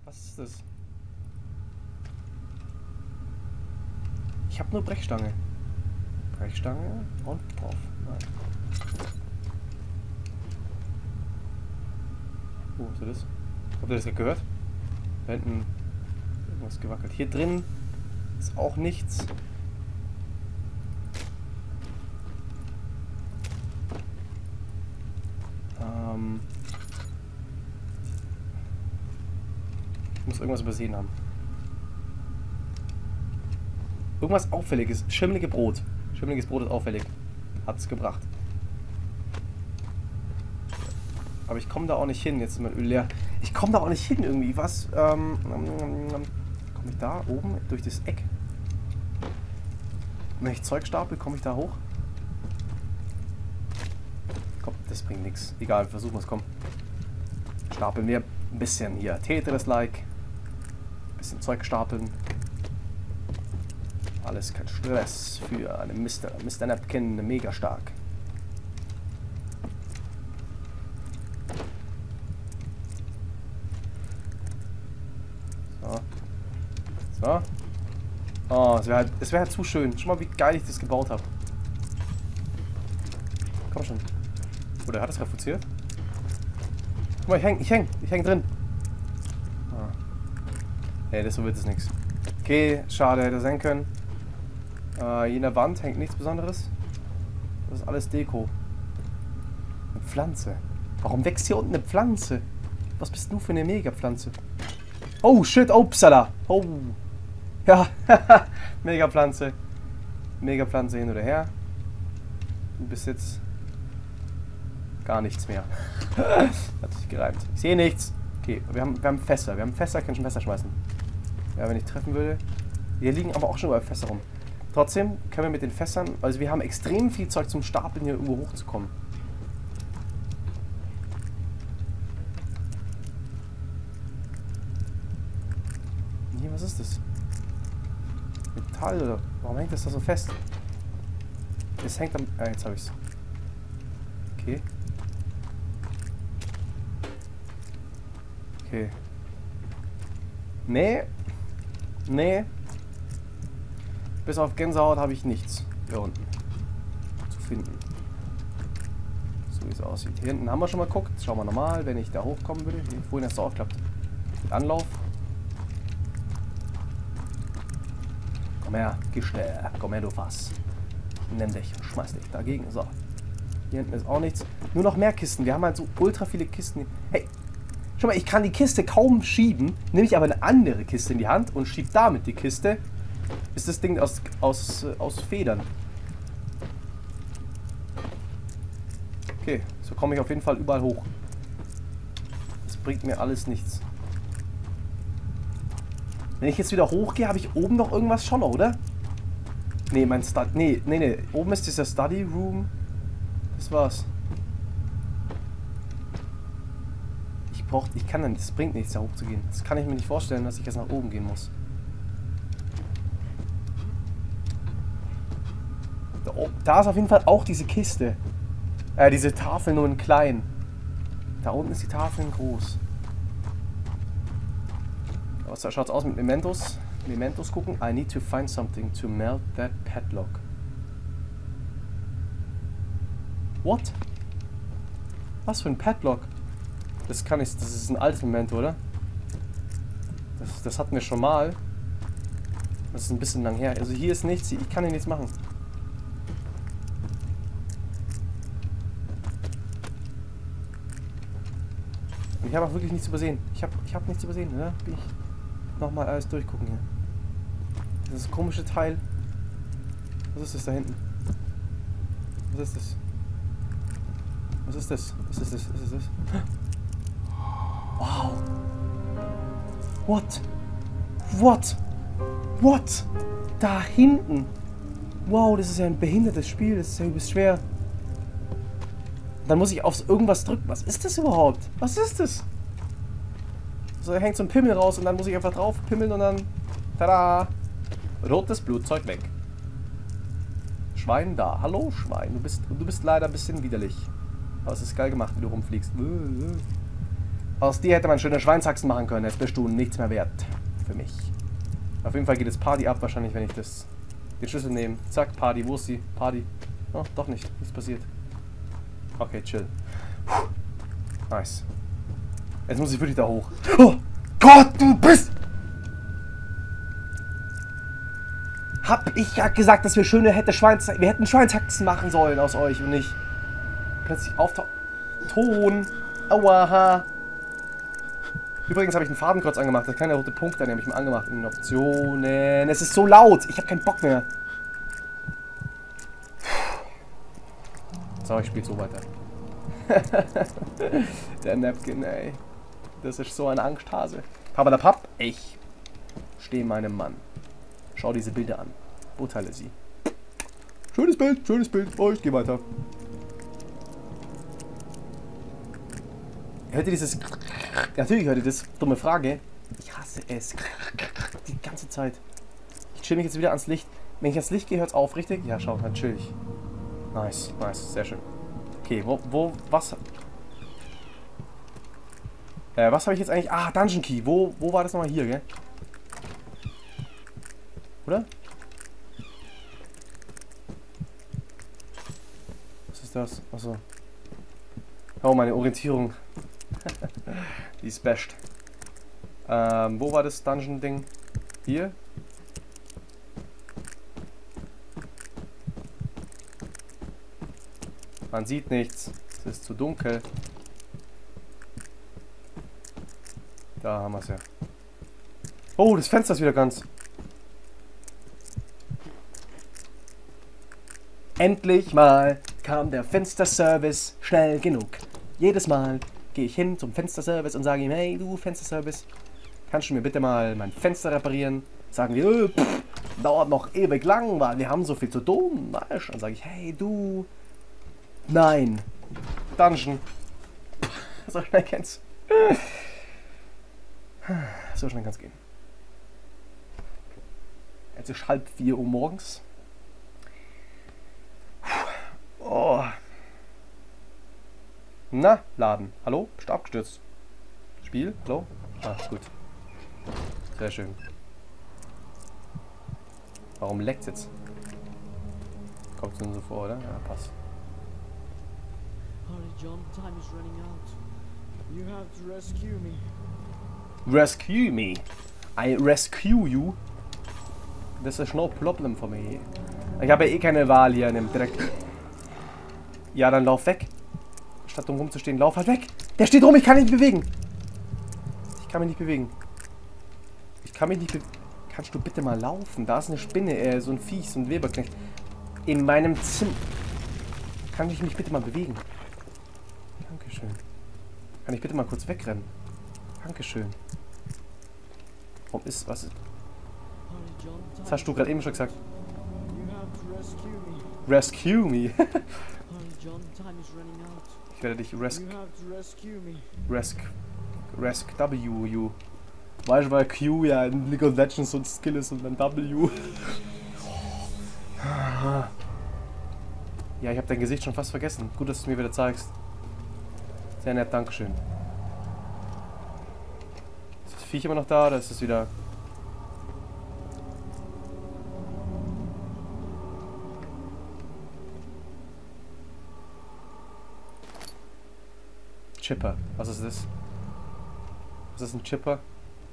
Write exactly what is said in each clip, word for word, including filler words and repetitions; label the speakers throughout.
Speaker 1: Was ist das? Ich habe nur Brechstange. Brechstange und drauf. Nein. Oh, was ist das? Habt ihr das gerade gehört? Da hinten irgendwas gewackelt. Hier drin ist auch nichts. Ähm ich muss irgendwas übersehen haben. Irgendwas Auffälliges. Schimmelige Brot. Schimmeliges Brot ist auffällig. Hat's gebracht. Aber ich komme da auch nicht hin. Jetzt ist mein Öl leer. Ich komme da auch nicht hin irgendwie. Was? Ähm, komme ich da oben durch das Eck? Wenn ich Zeug stapel, komme ich da hoch? Komm, das bringt nichts. Egal, versuchen wir es. Komm. Stapeln wir ein bisschen hier. Tetris-like. Bisschen Zeug stapeln. Alles kein Stress für einen Mister Mister Napkin, mega stark. So. So. Oh, es wäre halt, es wäre halt zu schön. Schau mal, wie geil ich das gebaut habe. Komm schon. Oder hat es refuziert? Guck mal, ich häng, ich häng, ich häng drin. Ah. Hey, das so wird es nichts. Okay, schade, hätte sein können. Äh, hier in der Wand hängt nichts Besonderes. Das ist alles Deko. Eine Pflanze. Warum wächst hier unten eine Pflanze? Was bist du für eine Mega-Pflanze? Oh, shit, upsala. Oh. Ja, Mega-Pflanze. Mega-Pflanze hin oder her. Du bist jetzt gar nichts mehr. Hat sich gereimt. Ich sehe nichts. Okay, wir haben, wir haben Fässer. Wir haben Fässer, können schon Fässer schmeißen. Ja, wenn ich treffen würde. Hier liegen aber auch schon überall Fässer rum. Trotzdem können wir mit den Fässern, also wir haben extrem viel Zeug zum Stapeln, hier irgendwo hochzukommen. Hier, was ist das? Metall oder? Warum hängt das da so fest? Es hängt am... Ah, jetzt habe ich's. Okay. Okay. Nee. Nee. Bis auf Gänsehaut habe ich nichts hier unten zu finden. So wie es aussieht. Hier hinten haben wir schon mal geguckt. Schauen wir nochmal, wenn ich da hochkommen würde. Hier, vorhin hast du aufgeklappt. Mit Anlauf. Komm her, Gestell. Komm her, du Fass. Nimm dich und schmeiß dich dagegen. So. Hier hinten ist auch nichts. Nur noch mehr Kisten. Wir haben halt so ultra viele Kisten. Hey, schau mal, ich kann die Kiste kaum schieben. Nehme ich aber eine andere Kiste in die Hand und schiebe damit die Kiste. Ist das Ding aus, aus, aus Federn. Okay, so komme ich auf jeden Fall überall hoch. Das bringt mir alles nichts. Wenn ich jetzt wieder hochgehe, habe ich oben noch irgendwas schon, oder? Nee, mein Study... Nee, nee, nee. Oben ist dieser Study Room. Das war's. Ich brauch... Ich kann dann... Das bringt nichts, da hochzugehen. Das kann ich mir nicht vorstellen, dass ich jetzt nach oben gehen muss. Da ist auf jeden Fall auch diese Kiste. Äh, diese Tafel nur in klein. Da unten ist die Tafel in groß. Was schaut's aus mit Mementos? Mementos gucken. I need to find something to melt that padlock. What? Was für ein Padlock? Das kann ich. Das ist ein altes Memento, oder? Das, das hatten wir schon mal. Das ist ein bisschen lang her. Also hier ist nichts. Ich kann hier nichts machen. Ich habe auch wirklich nichts übersehen. Ich habe ich hab nichts übersehen, ne? Bin ich nochmal alles durchgucken hier. Dieses komische Teil. Was ist das da hinten? Was ist das? Was ist das? Was ist das? Was ist das? Wow. What? What? What? Da hinten. Wow, das ist ja ein behindertes Spiel. Das ist ja übelst schwer. Dann muss ich auf irgendwas drücken. Was ist das überhaupt? Was ist das? So, da hängt so ein Pimmel raus und dann muss ich einfach drauf pimmeln und dann... Tada! Rotes Blutzeug weg. Schwein da. Hallo Schwein. Du bist, du bist leider ein bisschen widerlich. Aber es ist geil gemacht, wie du rumfliegst. Aus dir hätte man schöne Schweinshaxen machen können. Jetzt bist du nichts mehr wert für mich. Auf jeden Fall geht das Party ab, wahrscheinlich, wenn ich das den Schlüssel nehme. Zack, Party, wo ist sie? Party. Oh, doch nicht. Nichts passiert. Okay, chill. Puh. Nice. Jetzt muss ich wirklich da hoch. Oh Gott, du bist... Hab ich ja gesagt, dass wir schöne hätte Schweins... Wir hätten Schweinshaxen machen sollen aus euch und nicht plötzlich auftauchen. Ton. Aua. Übrigens habe ich einen Fadenkreuz angemacht. Das kleine rote Punkt, den habe ich mal angemacht in den Optionen. Es ist so laut. Ich habe keinen Bock mehr. So, ich spiele so weiter. Der Napkin, ey. Das ist so ein Angsthase. Papa der Papp, ich stehe meinem Mann. Schau diese Bilder an. Beurteile sie. Schönes Bild, schönes Bild. Oh, ich gehe weiter. Hört ihr dieses... Natürlich hört ihr das. Dumme Frage. Ich hasse es. Die ganze Zeit. Ich chill mich jetzt wieder ans Licht. Wenn ich ans Licht gehe, hört es auf, richtig? Ja, schau, dann chill ich. Nice, nice, sehr schön. Okay, wo, wo, was... Äh, was habe ich jetzt eigentlich... Ah, Dungeon Key. Wo, wo war das nochmal? Hier, gell? Oder? Was ist das? Achso. Oh, meine Orientierung. Die ist best. Ähm, wo war das Dungeon-Ding? Hier? Man sieht nichts. Es ist zu dunkel. Da haben wir es ja. Oh, das Fenster ist wieder ganz. Endlich mal kam der Fensterservice schnell genug. Jedes Mal gehe ich hin zum Fensterservice und sage ihm, hey du Fensterservice, kannst du mir bitte mal mein Fenster reparieren? Sagen die, äh, pff, dauert noch ewig lang, weil wir haben so viel zu tun. Weißt? Dann sage ich, hey du, nein, Dungeon. So schnell kann's. So schnell kann's gehen. Jetzt ist halb vier Uhr morgens. Oh. Na, laden. Hallo? Bist du abgestürzt? Spiel? Hallo? Ah, gut. Sehr schön. Warum leckt's jetzt? Kommt es nur so vor, oder? Ja, passt.
Speaker 2: Hurry, John. Time is running out. You have to rescue me.
Speaker 1: Rescue me? I rescue you? Das ist no problem for me. Ich habe ja eh keine Wahl hier in dem Dreck. Ja, dann lauf weg. Statt um rumzustehen, lauf halt weg. Der steht rum, ich kann mich nicht bewegen. Ich kann mich nicht bewegen. Ich kann mich nicht bewegen. Kannst du bitte mal laufen? Da ist eine Spinne, äh, so ein Viech, so ein Weberknecht. In meinem Zimmer. Kann ich mich bitte mal bewegen? Dankeschön. Kann ich bitte mal kurz wegrennen? Dankeschön. Warum ist, was ist... Das hast du gerade eben schon gesagt. Rescue me. Ich werde dich rescue. Rescue. Rescue W, you. Weißt du, weil Q ja in League of Legends so ein Skill ist und dann W. Ja, ich habe dein Gesicht schon fast vergessen. Gut, dass du es mir wieder zeigst. Sehr nett, Dankeschön. Ist das Viech immer noch da oder ist es wieder... Chipper. Was ist das? Was ist ein Chipper?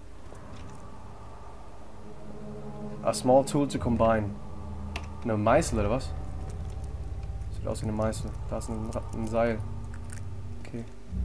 Speaker 1: A small tool to combine. Eine Meißel oder was? Sieht aus wie eine Meißel. Da ist ein, ein Seil. Okay.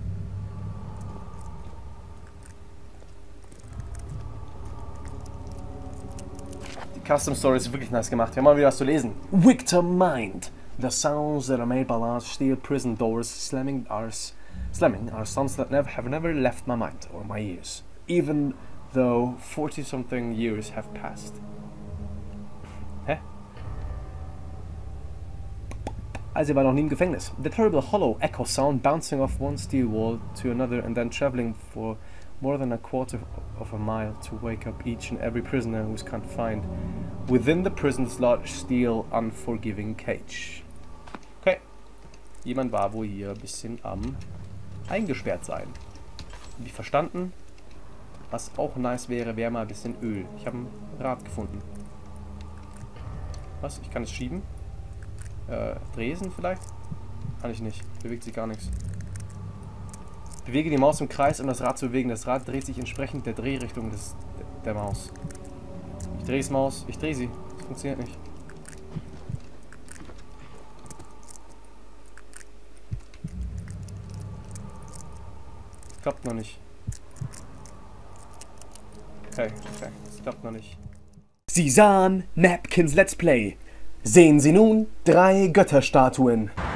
Speaker 1: Die Custom Story ist wirklich nice gemacht. Wir haben mal wieder was zu lesen. Victor Mind. The sounds that are made by large steel prison doors slamming are, slamming are sounds that never, have never left my mind or my ears. Even though forty something years have passed. Hä? Also war noch nie im Gefängnis. The terrible hollow echo sound bouncing off one steel wall to another and then traveling for more than a quarter of a mile to wake up each and every prisoner who's confined within the prison's large steel unforgiving cage. Okay. Jemand war wohl hier ein bisschen am eingesperrt sein. Hab ich verstanden. Was auch nice wäre, wäre mal ein bisschen Öl. Ich habe ein Rad gefunden. Was? Ich kann es schieben? Äh, Dresen vielleicht? Kann ich nicht. Bewegt sich gar nichts. Bewege die Maus im Kreis, um das Rad zu bewegen. Das Rad dreht sich entsprechend der Drehrichtung des, der Maus. Ich drehe es Maus. Ich drehe sie. Das funktioniert nicht. Klappt noch nicht. Okay, okay. Das klappt noch nicht.
Speaker 3: Sie sahen Napkins Let's Play. Sehen Sie nun drei Götterstatuen.